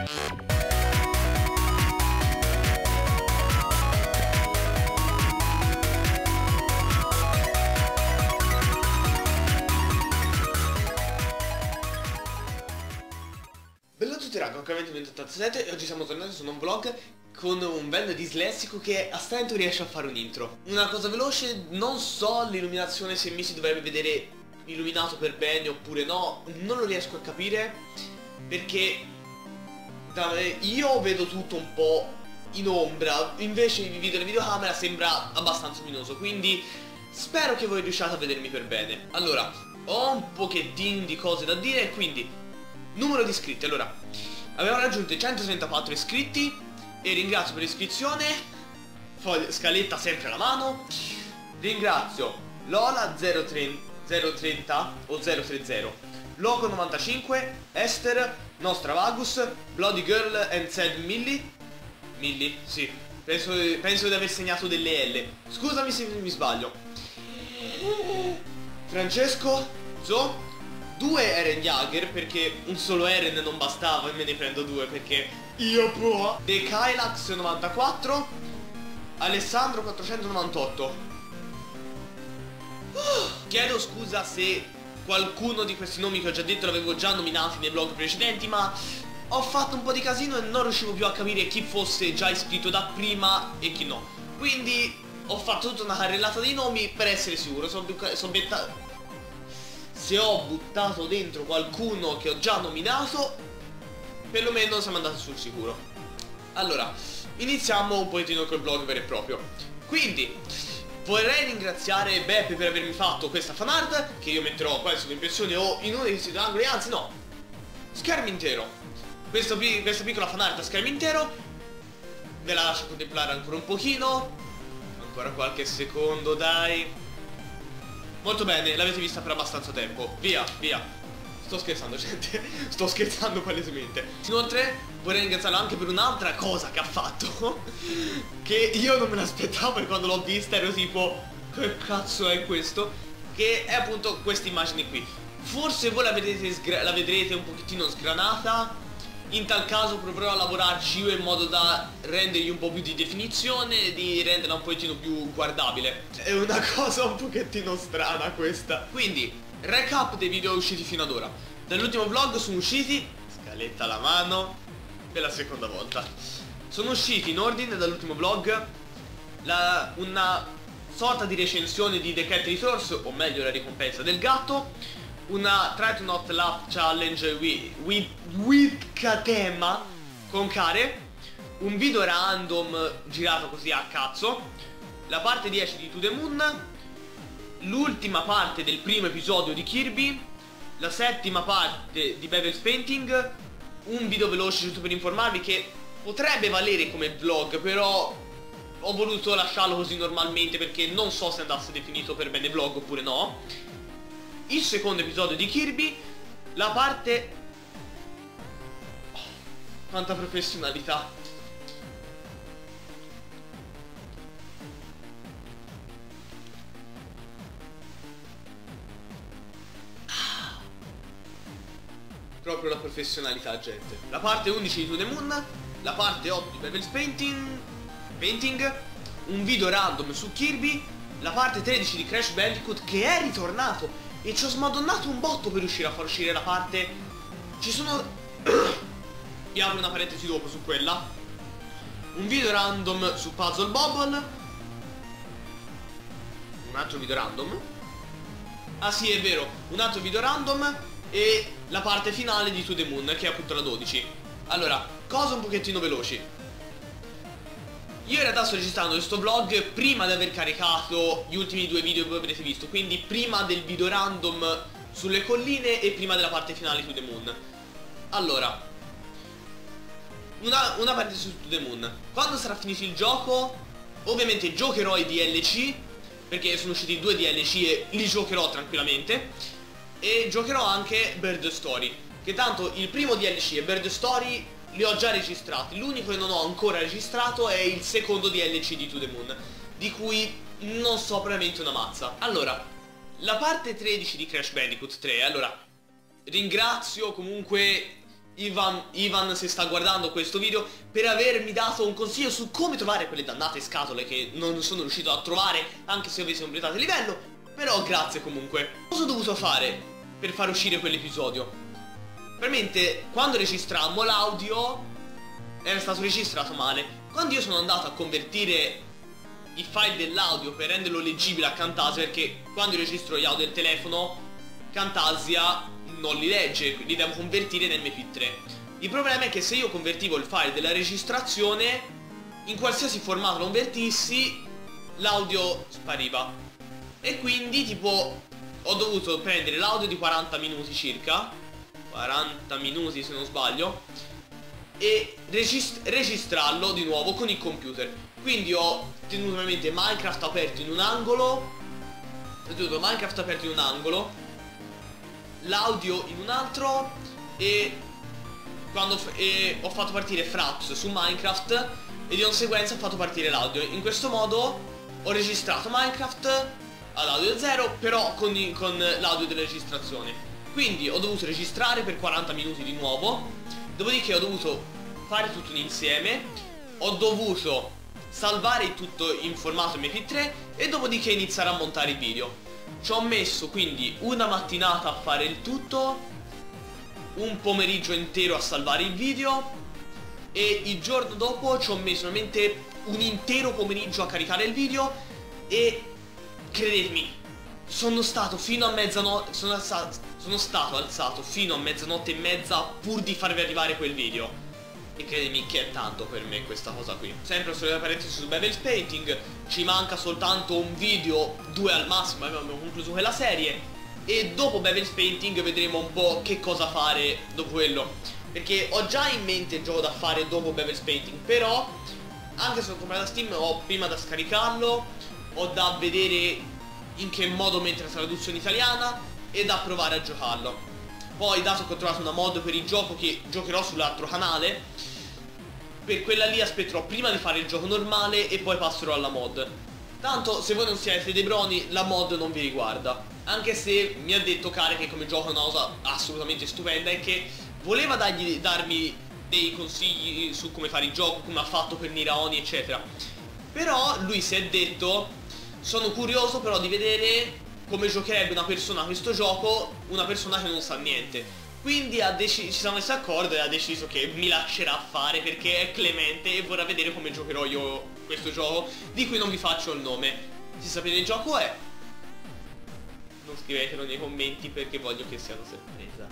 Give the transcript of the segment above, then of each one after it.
Bella a tutti raga, ovviamente 2087 e oggi siamo tornati su un vlog con un bel dislessico che a stento riesce a fare un intro. Una cosa veloce, non so l'illuminazione se mi si dovrebbe vedere illuminato per bene oppure no, non lo riesco a capire perché io vedo tutto un po' in ombra, invece il video della videocamera sembra abbastanza luminoso, quindi spero che voi riusciate a vedermi per bene. Allora, ho un pochettino di cose da dire, quindi numero di iscritti. Allora, abbiamo raggiunto i 134 iscritti e ringrazio per l'iscrizione, scaletta sempre alla mano. Ringrazio Lola 030 o 030, Loco 95, Esther, Nostra Vagus, Bloody Girl and Sad Millie. Millie? Sì, penso di aver segnato delle L. Scusami se mi sbaglio. Francesco, Zo, 2 Eren Jaeger perché un solo Eren non bastava e me ne prendo 2 perché io può. De Kylax 94, Alessandro 498. Chiedo scusa se qualcuno di questi nomi che ho già detto l'avevo già nominati nei vlog precedenti, ma ho fatto un po' di casino e non riuscivo più a capire chi fosse già iscritto da prima e chi no. Quindi ho fatto tutta una carrellata dei nomi per essere sicuro. Se ho buttato dentro qualcuno che ho già nominato, perlomeno siamo andati sul sicuro. Allora, iniziamo un pochettino col vlog vero e proprio. Quindi, vorrei ringraziare Beppe per avermi fatto questa fanart, che io metterò qua sulle impressioni o in uno dei siti angoli, anzi no, schermo intero. Questa piccola fanart a schermo intero, ve la lascio contemplare ancora un pochino. Ancora qualche secondo, dai. Molto bene, l'avete vista per abbastanza tempo. Via, via. Sto scherzando, gente. Sto scherzando palesemente. Inoltre vorrei ringraziarlo anche per un'altra cosa che ha fatto che io non me l'aspettavo e quando l'ho vista ero tipo che cazzo è questo? Che è appunto questa immagine qui. Forse voi la vedrete un pochettino sgranata. In tal caso proverò a lavorarci io in modo da rendergli un po' più di definizione e di renderla un pochettino più guardabile. È una cosa un pochettino strana questa. Quindi, recap dei video usciti fino ad ora. Dall'ultimo vlog sono usciti, scaletta alla mano, per la seconda volta. Sono usciti in ordine dall'ultimo vlog una sorta di recensione di The Cat Returns, o meglio la ricompensa del gatto, una Try to Not Laugh Challenge with Katema con Kare, un video random girato così a cazzo, la parte 10 di To The Moon, l'ultima parte del primo episodio di Kirby, la settima parte di Bevel's Painting, un video veloce giusto per informarvi che potrebbe valere come vlog, però ho voluto lasciarlo così normalmente perché non so se andasse definito per bene vlog oppure no. Il secondo episodio di Kirby, la parte... Oh, quanta professionalità. Proprio la professionalità, gente. La parte 11 di To The Moon, la parte 8 di Bevel's Painting, un video random su Kirby, la parte 13 di Crash Bandicoot che è ritornato. E ci ho smadonnato un botto per riuscire a far uscire la parte. Ci sono... Vi apro una parentesi dopo su quella. Un video random su Puzzle Bobble. Un altro video random. Ah sì, è vero, un altro video random. E la parte finale di To The Moon, che è appunto la 12. Allora, cose un pochettino veloci. Io in realtà sto registrando questo vlog prima di aver caricato gli ultimi 2 video che voi avrete visto, quindi prima del video random sulle colline e prima della parte finale di To The Moon. Allora, una parte su To The Moon. Quando sarà finito il gioco, ovviamente giocherò i DLC, perché sono usciti 2 DLC e li giocherò tranquillamente. E giocherò anche Bird Story, che tanto il primo DLC e Bird Story li ho già registrati. L'unico che non ho ancora registrato è il secondo DLC di To The Moon, di cui non so veramente una mazza. Allora, la parte 13 di Crash Bandicoot 3. Allora, ringrazio comunque Ivan se sta guardando questo video, per avermi dato un consiglio su come trovare quelle dannate scatole che non sono riuscito a trovare, anche se avessi completato il livello. Però grazie comunque. Cosa ho dovuto fare per far uscire quell'episodio? Veramente, quando registrammo l'audio era stato registrato male. Quando io sono andato a convertire i file dell'audio per renderlo leggibile a Camtasia, perché quando io registro gli audio del telefono Camtasia non li legge, li devo convertire nel MP3. Il problema è che se io convertivo il file della registrazione, in qualsiasi formato lo convertissi, l'audio spariva. E quindi tipo ho dovuto prendere l'audio di 40 minuti circa, 40 minuti se non sbaglio, e registrarlo di nuovo con il computer. Quindi ho tenuto ovviamente Minecraft aperto in un angolo, l'audio in un altro, e ho fatto partire Fraps su Minecraft e di conseguenza ho fatto partire l'audio. In questo modo ho registrato Minecraft ad audio 0, però con l'audio della registrazione. Quindi ho dovuto registrare per 40 minuti di nuovo, dopodiché ho dovuto fare tutto insieme, ho dovuto salvare il tutto in formato MP3 e dopodiché iniziare a montare il video. Ci ho messo quindi una mattinata a fare il tutto, un pomeriggio intero a salvare il video e il giorno dopo ci ho messo veramente un intero pomeriggio a caricare il video. E credetemi, sono stato fino a mezzanotte, sono stato alzato fino a mezzanotte e mezza pur di farvi arrivare quel video. E credimi che è tanto per me questa cosa qui. Sempre sulle parentesi su Bevel's Painting, ci manca soltanto un video, 2 al massimo, abbiamo concluso quella serie. E dopo Bevel's Painting vedremo un po' che cosa fare dopo quello, perché ho già in mente il gioco da fare dopo Bevel's Painting. Però anche se l'ho comprato da Steam ho prima da scaricarlo, ho da vedere in che modo mettere la traduzione italiana e da provare a giocarlo. Poi dato che ho trovato una mod per il gioco che giocherò sull'altro canale, per quella lì aspetterò prima di fare il gioco normale e poi passerò alla mod. Tanto se voi non siete dei broni la mod non vi riguarda. Anche se mi ha detto Kare che come gioco è una cosa assolutamente stupenda e che voleva darmi dei consigli su come fare il gioco, come ha fatto per Niraoni eccetera. Però lui si è detto: sono curioso però di vedere come giocherebbe una persona a questo gioco, una persona che non sa niente. Quindi ci siamo messi d'accordo e ha deciso che mi lascerà fare perché è clemente e vorrà vedere come giocherò io questo gioco, di cui non vi faccio il nome. Se sapete il gioco è, non scrivetelo nei commenti perché voglio che sia una sorpresa.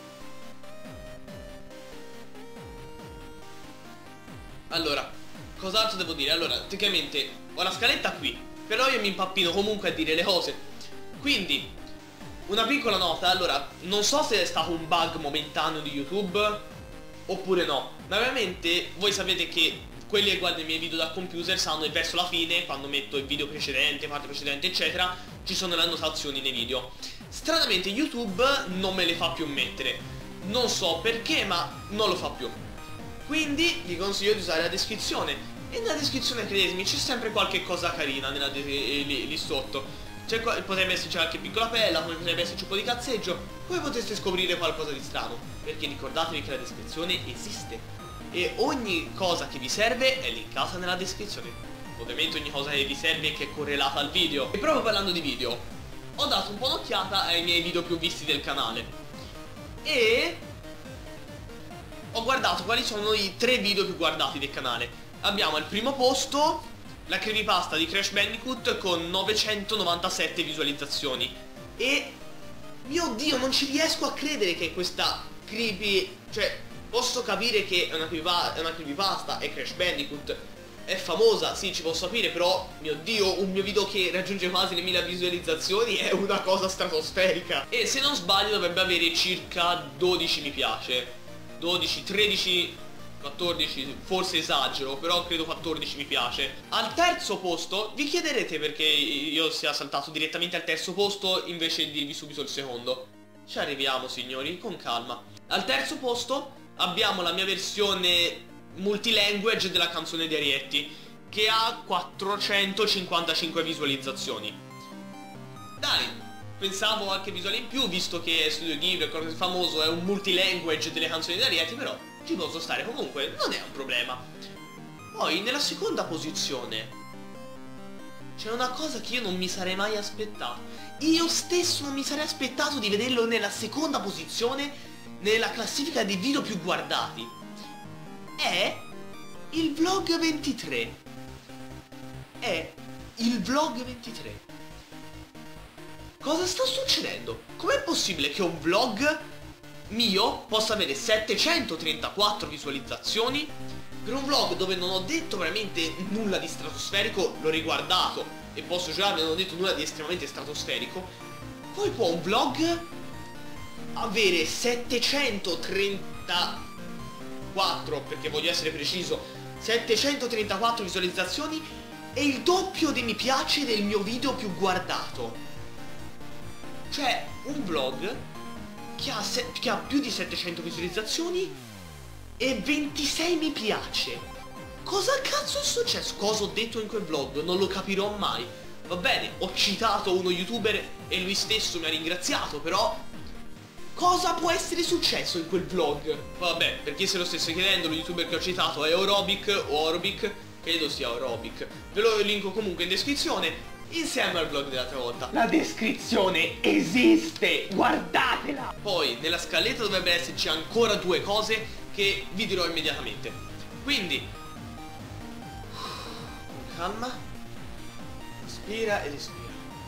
Allora, cos'altro devo dire? Allora, tecnicamente ho la scaletta qui, però io mi impappino comunque a dire le cose. Quindi una piccola nota, allora, non so se è stato un bug momentaneo di YouTube oppure no, ma ovviamente voi sapete che quelli che guardano i miei video dal computer sanno che verso la fine, quando metto il video precedente, parte precedente eccetera, ci sono le annotazioni nei video. Stranamente YouTube non me le fa più mettere, non so perché ma non lo fa più. Quindi vi consiglio di usare la descrizione, e nella descrizione credetemi c'è sempre qualche cosa carina lì sotto. Potrebbe esserci qualche piccola pella, come potrebbe esserci un po' di cazzeggio, come potreste scoprire qualcosa di strano, perché ricordatevi che la descrizione esiste e ogni cosa che vi serve è linkata nella descrizione. Ovviamente ogni cosa che vi serve che è correlata al video. E proprio parlando di video, ho dato un po' un'occhiata ai miei video più visti del canale e ho guardato quali sono i 3 video più guardati del canale. Abbiamo al primo posto la creepypasta di Crash Bandicoot con 997 visualizzazioni. E mio Dio, non ci riesco a credere che questa creepy, cioè posso capire che è una creepypasta, è Crash Bandicoot, è famosa, sì, ci posso capire, però mio Dio, un mio video che raggiunge quasi le 1000 visualizzazioni è una cosa stratosferica. E se non sbaglio dovrebbe avere circa 12 mi piace, 12, 13, 14, forse esagero, però credo 14 mi piace. Al terzo posto, vi chiederete perché io sia saltato direttamente al terzo posto invece di dirvi subito il secondo. Ci arriviamo signori, con calma. Al terzo posto abbiamo la mia versione multilanguage della canzone di Arietti, che ha 455 visualizzazioni. Dai, pensavo qualche visuale in più, visto che Studio Ghibli è qualcosa di famoso, è un multilanguage delle canzoni di Arrietty, però ci posso stare comunque, non è un problema. Poi nella seconda posizione c'è una cosa che io non mi sarei mai aspettato. Io stesso non mi sarei aspettato di vederlo nella seconda posizione nella classifica dei video più guardati. È il vlog 23. È il vlog 23. Cosa sta succedendo? Com'è possibile che un vlog mio possa avere 734 visualizzazioni per un vlog dove non ho detto veramente nulla di stratosferico? L'ho riguardato e posso giurarvi, non ho detto nulla di estremamente stratosferico. Poi può un vlog avere 734, perché voglio essere preciso, 734 visualizzazioni e il doppio dei mi piace del mio video più guardato. Cioè, un vlog che ha più di 700 visualizzazioni e 26 mi piace. Cosa cazzo è successo? Cosa ho detto in quel vlog? Non lo capirò mai. Va bene, ho citato uno youtuber e lui stesso mi ha ringraziato, però cosa può essere successo in quel vlog? Vabbè, per chi se lo stesse chiedendo, lo youtuber che ho citato è Orobic o Orobic, credo sia Orobic. Ve lo linko comunque in descrizione, insieme al vlog dell'altra volta. La descrizione esiste, guardatela! Poi nella scaletta dovrebbe esserci ancora due cose che vi dirò immediatamente. Quindi con calma, respira ed espira.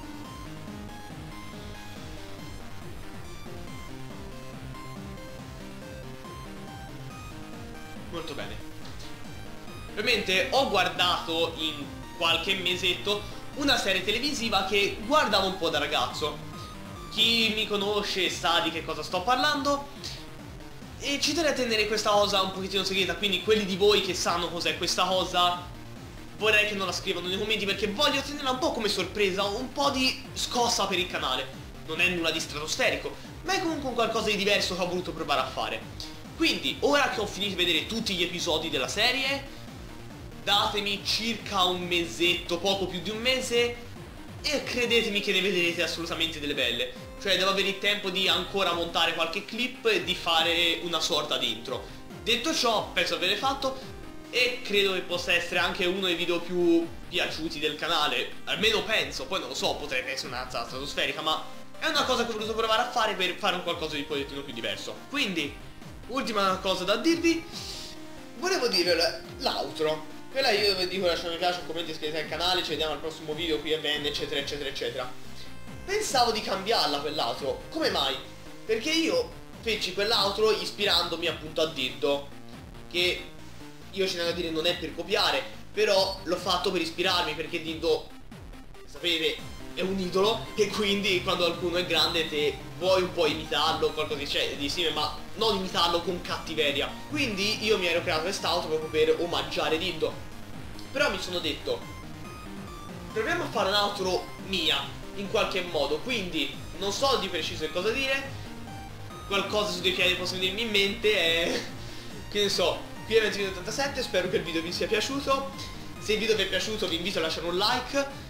Molto bene. Ovviamente ho guardato in qualche mesetto una serie televisiva che guardavo un po' da ragazzo. Chi mi conosce sa di che cosa sto parlando. E ci terrei a tenere questa cosa un pochettino segreta, quindi quelli di voi che sanno cos'è questa cosa vorrei che non la scrivano nei commenti, perché voglio tenerla un po' come sorpresa, un po' di scossa per il canale. Non è nulla di stratosferico, ma è comunque qualcosa di diverso che ho voluto provare a fare. Quindi, ora che ho finito di vedere tutti gli episodi della serie, datemi circa un mesetto, poco più di un mese, e credetemi che ne vedrete assolutamente delle belle. Cioè devo avere il tempo di ancora montare qualche clip e di fare una sorta di intro. Detto ciò, penso di averle fatto e credo che possa essere anche uno dei video più piaciuti del canale. Almeno penso, poi non lo so, potrebbe essere una alza stratosferica, ma è una cosa che ho voluto provare a fare per fare un qualcosa di un pochettino più diverso. Quindi, ultima cosa da dirvi, volevo dire l'outro. Quella io dove dico lasciate mi piace, commenti, iscrivetevi al canale, ci vediamo al prossimo video qui a VN, eccetera eccetera eccetera. Pensavo di cambiarla quell'outro. Come mai? Perché io feci quell'outro ispirandomi appunto a Diddo, che io ci tengo a dire non è per copiare, però l'ho fatto per ispirarmi, perché Diddo, sapete, è un idolo, e quindi quando qualcuno è grande te vuoi un po' imitarlo, qualcosa di simile, ma non imitarlo con cattiveria. Quindi io mi ero creato quest'outro proprio per omaggiare Diddo. Però mi sono detto, proviamo a fare un'outro mia in qualche modo, quindi non so di preciso che cosa dire. Qualcosa su dei piedi posso venirmi in mente è, che ne so, qui è 2087, spero che il video vi sia piaciuto. Se il video vi è piaciuto vi invito a lasciare un like.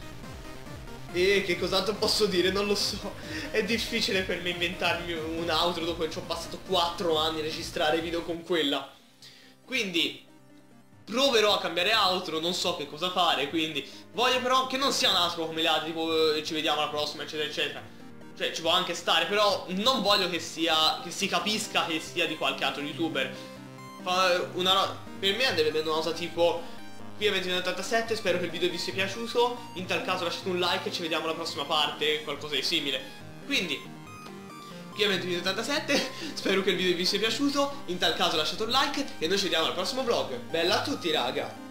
E che cos'altro posso dire? Non lo so. È difficile per me inventarmi un outro dopo che ci ho passato 4 anni a registrare video con quella. Quindi proverò a cambiare outro, non so che cosa fare, quindi voglio però che non sia un outro come le altre, tipo ci vediamo alla prossima eccetera eccetera. Cioè ci può anche stare, però non voglio che sia, che si capisca che sia di qualche altro youtuber. Per me andrebbe una cosa tipo qui è 2087, spero che il video vi sia piaciuto, in tal caso lasciate un like e ci vediamo alla prossima parte, qualcosa di simile. Quindi qui è 2087, spero che il video vi sia piaciuto, in tal caso lasciate un like e noi ci vediamo al prossimo vlog. Bella a tutti raga!